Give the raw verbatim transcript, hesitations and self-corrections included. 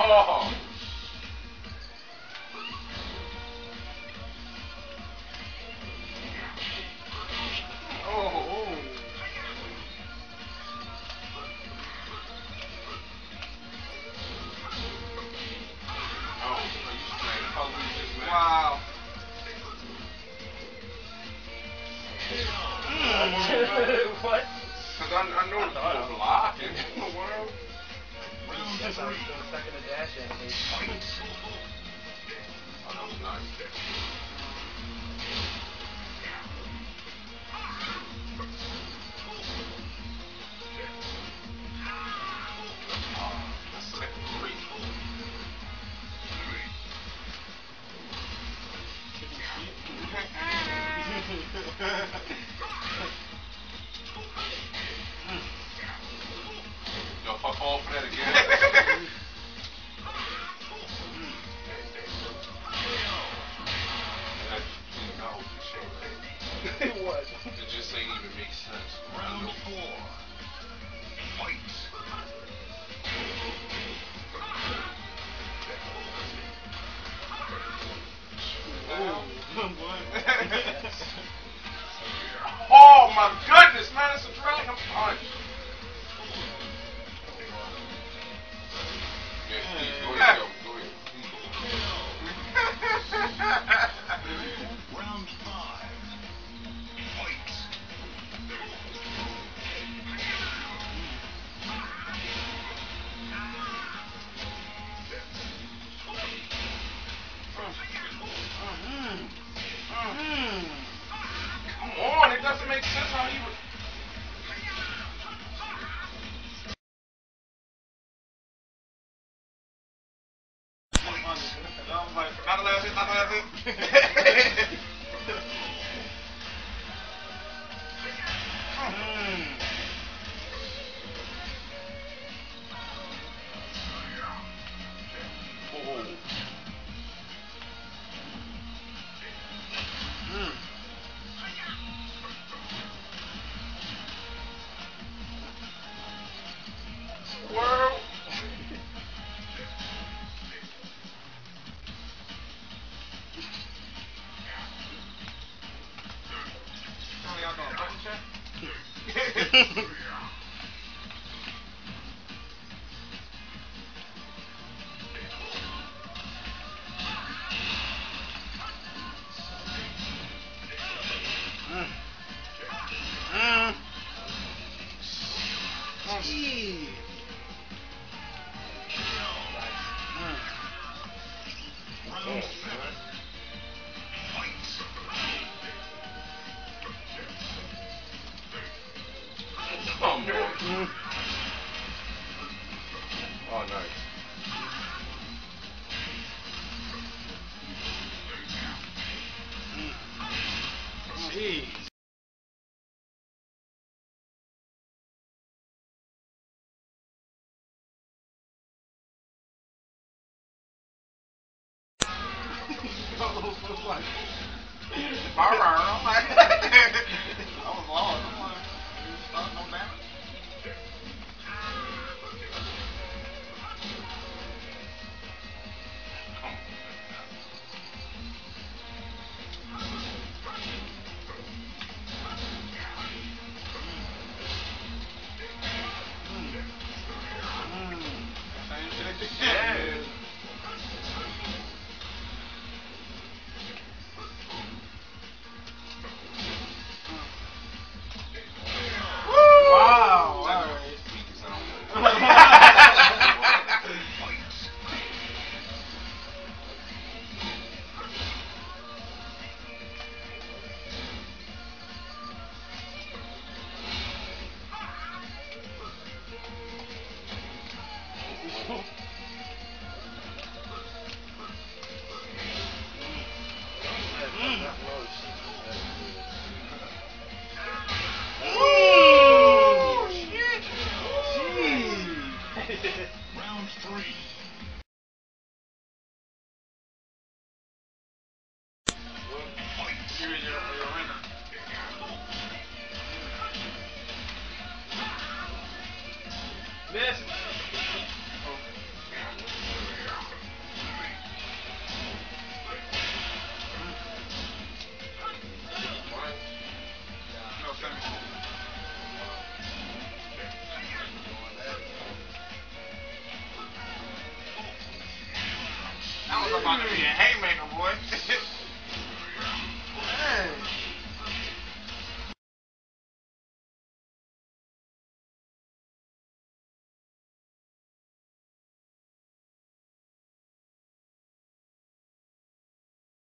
Oh. Wow. What? Because I, I know it's not blocking in the world. Yes, I was still stuck in the dash animation. Oh, that was nice. Yo, fuck all for that again. What? It just ain't even make sense. Round four. Fight. Oh my goodness, man, it's a dragon punch. Yeah, Steve, go ahead, go, go ahead. Round five. Fight. Come on, it doesn't make sense how he would. Not the last hit, not the last hit. World. Oh, y'all doing a button check? Round seven. Fight. Come on. Oh, nice. Jeez. I'm like, I was lost. I'm like, start no damage. Yeah. was about to be a haymaker, boy. Hey.